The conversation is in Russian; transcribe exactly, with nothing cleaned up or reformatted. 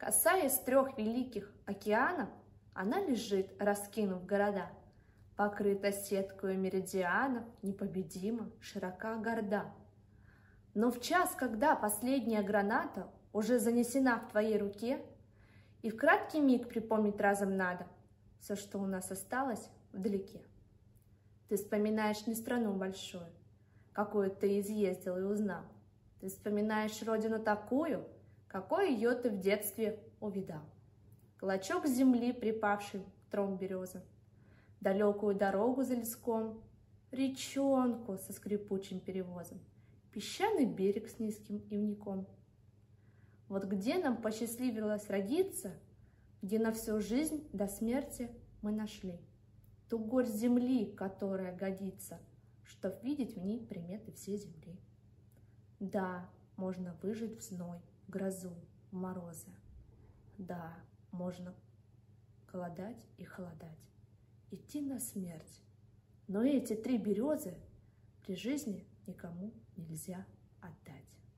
Касаясь трех великих океанов, она лежит, раскинув города, покрыта сеткою меридианов, непобедима, широка, горда. Но в час, когда последняя граната уже занесена в твоей руке, и в краткий миг припомнить разом надо все, что у нас осталось вдалеке. Ты вспоминаешь не страну большую, какую ты изъездил и узнал. Ты вспоминаешь родину такую, какой ее ты в детстве увидал. Клочок земли, припавший к тром березам, далекую дорогу за леском, речонку со скрипучим перевозом, песчаный берег с низким ивником. Вот где нам посчастливилось родиться, где на всю жизнь до смерти мы нашли ту горсть земли, которая годится, чтоб видеть в ней приметы всей земли. Да, можно выжить в зной, в грозу, в морозы. Да, можно голодать и холодать, идти на смерть. Но эти три березы при жизни никому нельзя отдать.